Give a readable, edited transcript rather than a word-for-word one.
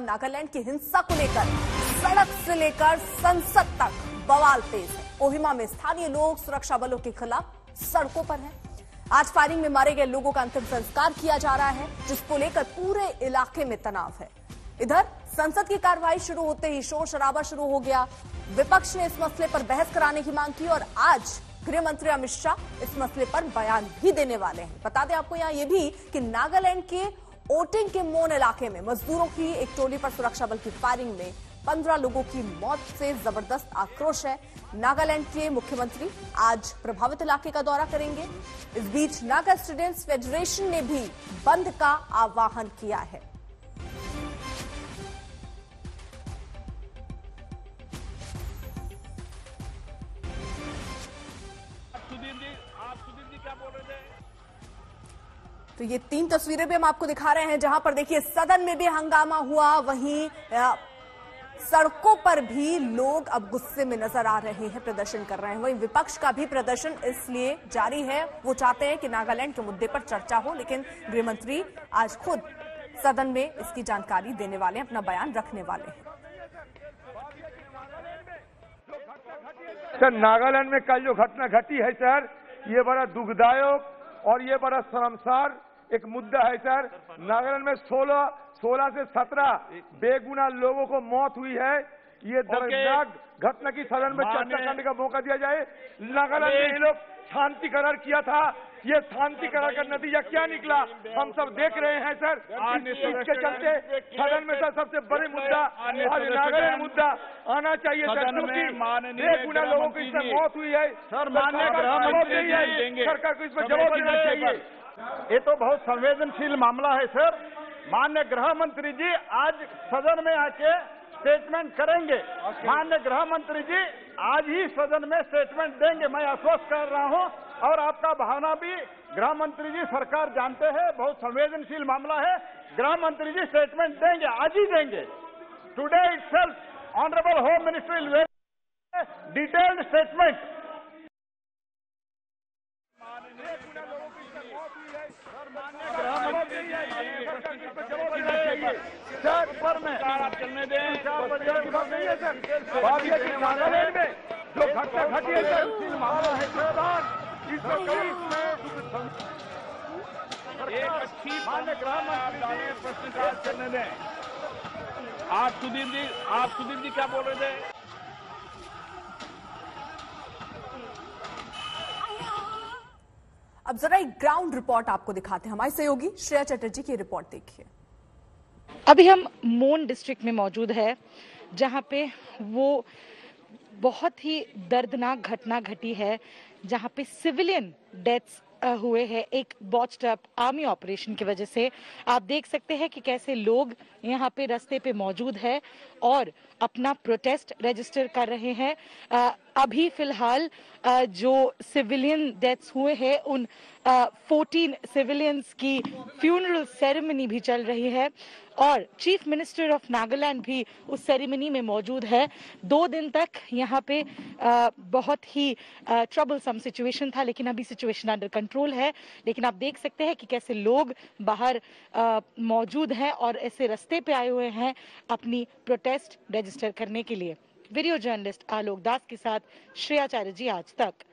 नागालैंड की हिंसा को लेकर सड़क से लेकर संसद तक बवाल तेज है। कोहिमा में स्थानीय लोग सुरक्षा बलों के खिलाफ सड़कों पर हैं। आज फायरिंग में मारे गए लोगों का अंतिम संस्कार किया जा रहा है, जिसको लेकर पूरे इलाके में तनाव है। इधर संसद की कार्रवाई शुरू होते ही शोर शराबा शुरू हो गया। विपक्ष ने इस मसले पर बहस कराने की मांग की और आज गृह मंत्री अमित शाह इस मसले पर बयान भी देने वाले हैं। बता दें आपको यहां यह भी कि नागालैंड के ओटिंग के मोन इलाके में मजदूरों की एक टोली पर सुरक्षा बल की फायरिंग में 15 लोगों की मौत से जबरदस्त आक्रोश है। नागालैंड के मुख्यमंत्री आज प्रभावित इलाके का दौरा करेंगे। इस बीच नागा स्टूडेंट्स फेडरेशन ने भी बंद का आह्वान किया है। तो ये 3 तस्वीरें भी हम आपको दिखा रहे हैं, जहां पर देखिए सदन में भी हंगामा हुआ, वहीं सड़कों पर भी लोग अब गुस्से में नजर आ रहे हैं, प्रदर्शन कर रहे हैं। वहीं विपक्ष का भी प्रदर्शन इसलिए जारी है, वो चाहते हैं कि नागालैंड के मुद्दे पर चर्चा हो, लेकिन गृह मंत्री आज खुद सदन में इसकी जानकारी देने वाले हैं, अपना बयान रखने वाले हैं। सर, नागालैंड में कल जो घटना घटी है सर, ये बड़ा दुखदायक और ये बड़ा शर्मसार एक मुद्दा है सर। नागालैंड में 16 से 17 बेगुनाह लोगों को मौत हुई है। ये दर्दनाक घटना की सदन में चर्चा करने का मौका दिया जाए। नागालैंड में ये लोग शांति करार किया था, ये शांति करार का नतीजा क्या निकला हम सब देख रहे हैं सर। इसके चलते सदन में सर सबसे बड़े मुद्दा आज नागालैंड मुद्दा आना चाहिए सर, क्योंकि बेगुनाह लोगों की इसमें मौत हुई है। सर, माननीय गृह मंत्री जी, सरकार को इसमें जवाब देना चाहिए। ये तो बहुत संवेदनशील मामला है सर। माननीय गृह मंत्री जी आज सदन में आके स्टेटमेंट करेंगे। माननीय गृह मंत्री जी आज ही सदन में स्टेटमेंट देंगे, मैं आश्वस्त कर रहा हूं। और आपका भावना भी गृह मंत्री जी सरकार जानते हैं, बहुत संवेदनशील मामला है। गृह मंत्री जी स्टेटमेंट देंगे, आज ही देंगे। Today itself honourable home minister will make detailed statement. चलने दें नागालैंड में जो घटना घटी है मामला है एक अच्छी प्रश्नकाल करने दें। आप सुधीर जी क्या बोल रहे थे? अब जरा एक ग्राउंड रिपोर्ट आपको दिखाते हैं। हमारे सहयोगी श्रेया चटर्जी की रिपोर्ट देखिए। अभी हम मोन डिस्ट्रिक्ट में मौजूद है, जहां पे वो बहुत ही दर्दनाक घटना घटी है, जहां पे सिविलियन डेथ्स हुए हैं एक बॉच्ड अप आर्मी ऑपरेशन की वजह से। आप देख सकते हैं कि कैसे लोग यहाँ पे रास्ते पे मौजूद है और अपना प्रोटेस्ट रजिस्टर कर रहे हैं। अभी फिलहाल जो सिविलियन डेथ्स हुए हैं उन 14 सिविलियंस की फ्यूनरल सेरेमनी भी चल रही है और चीफ मिनिस्टर ऑफ नागालैंड भी उस सेरेमनी में मौजूद है। 2 दिन तक यहाँ पे बहुत ही ट्रबलसम सिचुएशन था, लेकिन अभी सिचुएशन अंडर कंट्रोल है। लेकिन आप देख सकते हैं कि कैसे लोग बाहर मौजूद हैं और ऐसे रास्ते पे आए हुए हैं अपनी प्रोटेस्ट रजिस्टर करने के लिए। वीडियो जर्नलिस्ट आलोक दास के साथ श्रेया चटर्जी, आज तक।